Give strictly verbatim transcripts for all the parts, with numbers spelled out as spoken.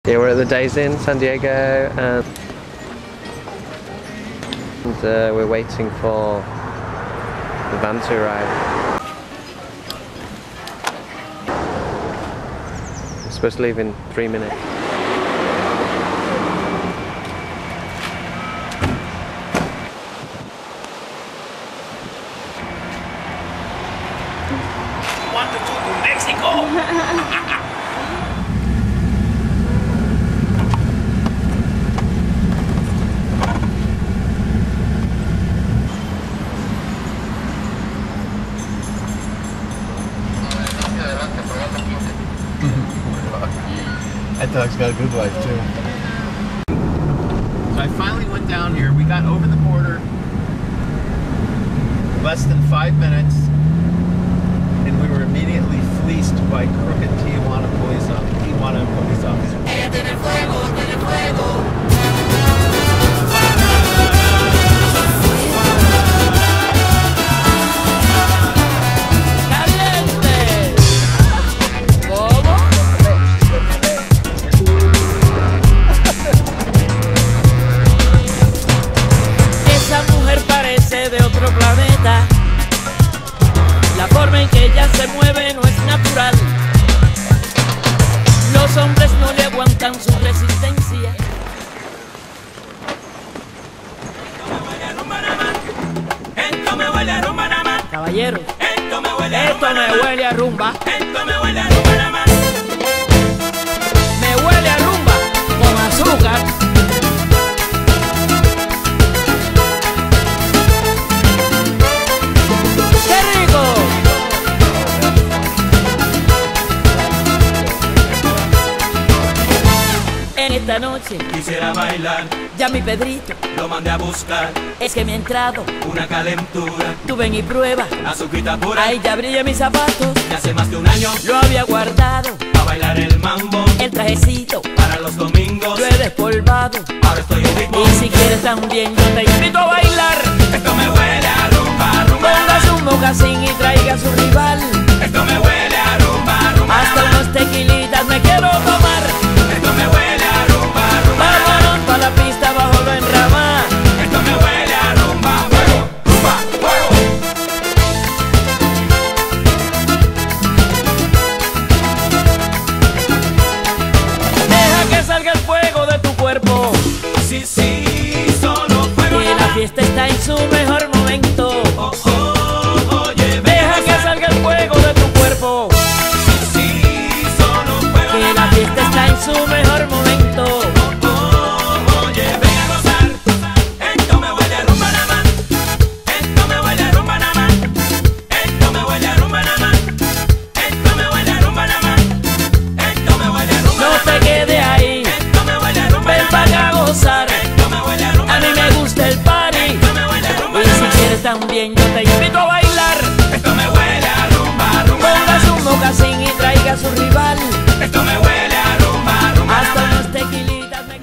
Yeah, we're at the Days Inn, San Diego, and, and uh, we're waiting for the van to arrive. We're supposed to leave in three minutes. Want to go to Mexico? That dog's got a good life too. So I finally went down here. We got over the border less than five minutes, and we were immediately fleeced by crooked Tijuana police officers. Tijuana police officers. De otro planeta, la forma en que ella se mueve no es natural. Los hombres no le aguantan su resistencia. Esto me huele a rumba nada más. Caballero, Esto me huele a esto rumba nada me más. huele a rumba. Esto me huele a rumba nada más. Me huele a rumba con azúcar. Esta noche Quisiera bailar, ya mi Pedrito lo mandé a buscar. es que me ha entrado. Una calentura, Tú ven y prueba. azuquita pura. Ahí ya brilla mis zapatos. Y hace más de un año Lo había guardado. a bailar el mambo. El trajecito Para los domingos lo he despolvado. ahora estoy en ritmo. Y si quieres también yo te invito a bailar. Esto me huele a rumba, rumba. Ponga su mocasín y traiga a su rival. Esto me huele a rumba, rumba. Hasta unos tequilitas me quiero tomar. Esto me huele a rumba, rumba. Vámonos pa' la pista bajo lo enramá. Esto me huele a rumba, fuego, rumba, fuego. Deja que salga el fuego de tu cuerpo. Sí, sí, solo fuego. Que la fiesta está en su mejor momento. Oh, oh, oye, Deja que salga el fuego de tu cuerpo. sí, solo fuego. Que la fiesta está en su mejor momento. Oh, oye, ven a gozar. Esto me huele a rumba nada más. Esto me huele a rumba nada más. Esto me huele a rumba nada más. Esto me huele a rumba nada más. Esto me huele a rumba No nada te más. quede ahí. Esto me huele a rumba Ven nada más. para acá a gozar. Esto me huele a rumba A mí nada me más. gusta el party. Esto me huele a rumba Y nada si más. quieres también yo te invito a bailar. Esto me huele a rumba, rumba. Ponga su mocasín y traiga a su rival. Esto me huele a rumba, rumba. Hasta unos tequilitas me...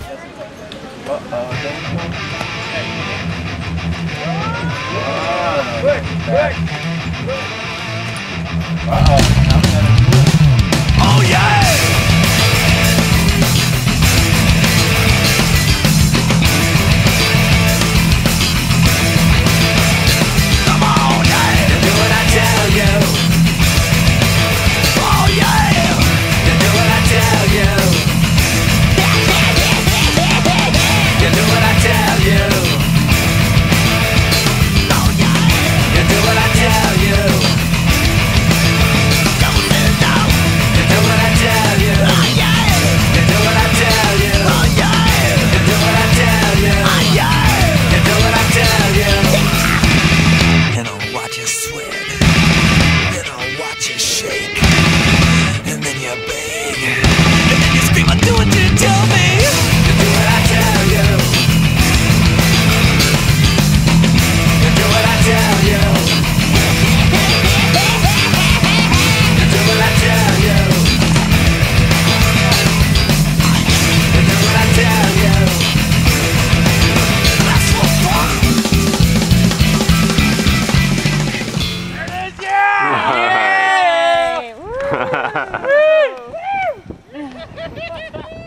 Oh yeah. Come on, yeah. You do what I tell you. Oh yeah. You do what I tell you. You do what I tell you. Oh yeah. You do what I tell you. Come on, man, now. You do what I tell you. Oh yeah. You do what I tell you. Oh yeah. You do what I tell you. Oh yeah. You do what I tell you. You know, watch you sweat. You know, watch you shake. And then you beg. And then you scream, I do what you tell me. You do what I tell you. You do what I tell you. You do what I tell you. You do what I tell you. That's so fun. Yeah!